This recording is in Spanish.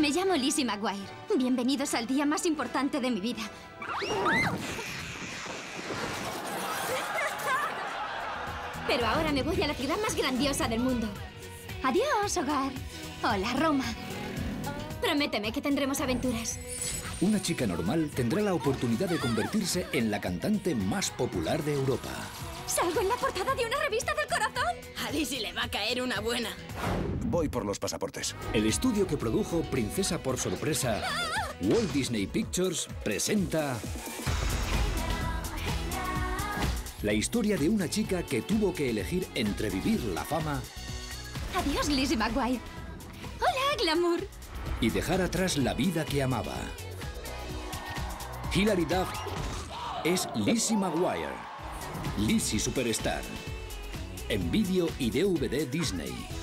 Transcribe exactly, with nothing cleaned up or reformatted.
Me llamo Lizzie McGuire. Bienvenidos al día más importante de mi vida. Pero ahora me voy a la ciudad más grandiosa del mundo. Adiós, hogar. Hola, Roma. Prométeme que tendremos aventuras. Una chica normal tendrá la oportunidad de convertirse en la cantante más popular de Europa. ¡Salgo en la portada de una revista del corazón! A Lizzie le va a caer una buena. Voy por los pasaportes. El estudio que produjo Princesa por Sorpresa, Walt Disney Pictures, presenta la historia de una chica que tuvo que elegir entre vivir la fama Adiós, Lizzie McGuire. Hola, glamour. y dejar atrás la vida que amaba. Hilary Duff es Lizzie McGuire, Lizzie Superstar. En vídeo y D V D Disney.